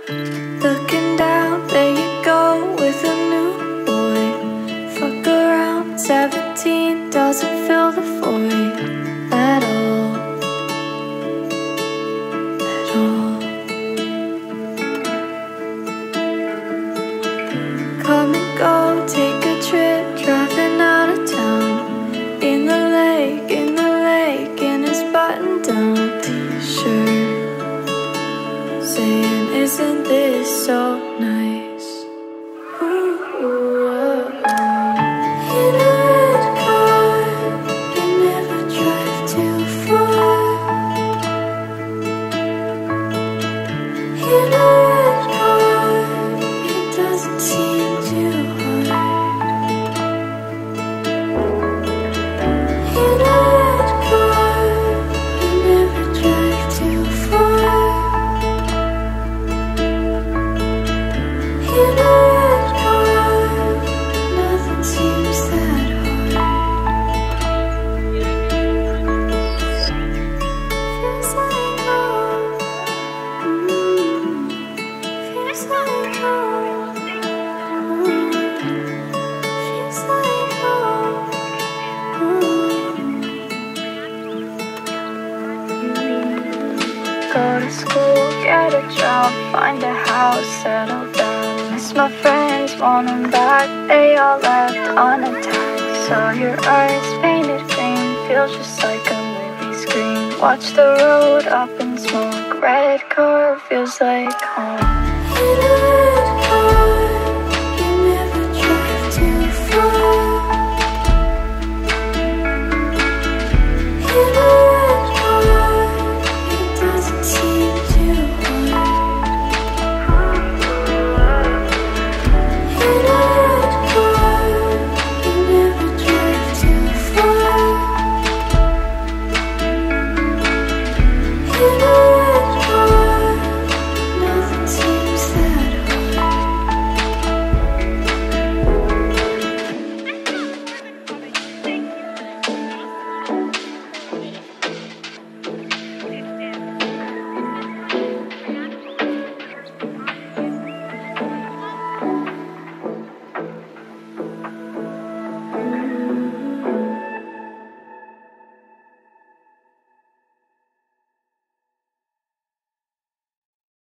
Looking down, there you go with a new boy. Fuck around, 17 doesn't fill the void at all, at all. Come and go, take a trip, driving out of town. In the lake, in his button-down t-shirt, saying, isn't this so nice? Ooh, oh, oh. In a red car, you never drive too far. In a red car, it doesn't seem too hard. In a red car, you never drive too far. In a red car, nothing seems that hard. Feels like home. Feels like home. Feels like home. Go to school, get a job, find a house, settle down. Miss my friends, want them back, they all left unattached. Saw your eyes painted green, feels just like a movie screen. Watch the road up in smoke, red car feels like home.